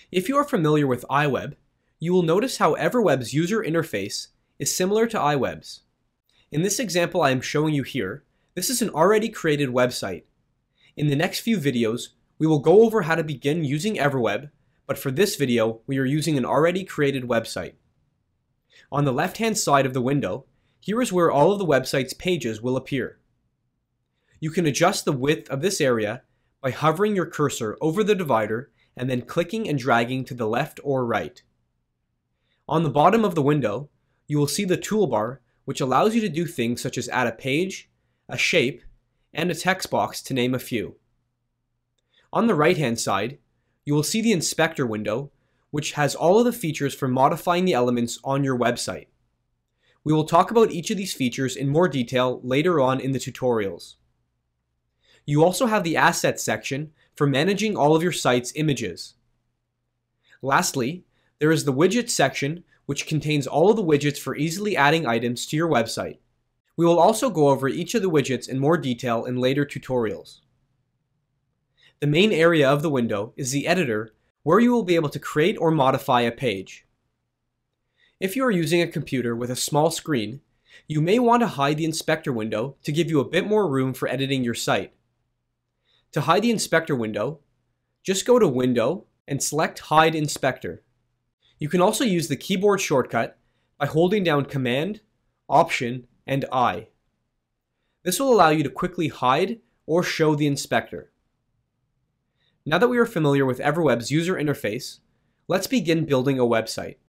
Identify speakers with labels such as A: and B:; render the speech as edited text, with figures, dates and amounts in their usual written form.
A: If you are familiar with iWeb, you will notice how EverWeb's user interface is similar to iWeb's. In this example I am showing you here, this is an already created website. In the next few videos, we will go over how to begin using EverWeb, but for this video, we are using an already created website. On the left-hand side of the window, here is where all of the website's pages will appear. You can adjust the width of this area by hovering your cursor over the divider and then clicking and dragging to the left or right. On the bottom of the window, you will see the toolbar, which allows you to do things such as add a page, a shape, and a text box, to name a few. On the right-hand side, you will see the inspector window, which has all of the features for modifying the elements on your website. We will talk about each of these features in more detail later on in the tutorials. You also have the assets section for managing all of your site's images. Lastly, there is the widgets section, which contains all of the widgets for easily adding items to your website. We will also go over each of the widgets in more detail in later tutorials. The main area of the window is the editor, where you will be able to create or modify a page. If you are using a computer with a small screen, you may want to hide the inspector window to give you a bit more room for editing your site. To hide the inspector window, just go to Window and select Hide Inspector. You can also use the keyboard shortcut by holding down Command, Option, and I. This will allow you to quickly hide or show the inspector. Now that we are familiar with EverWeb's user interface, let's begin building a website.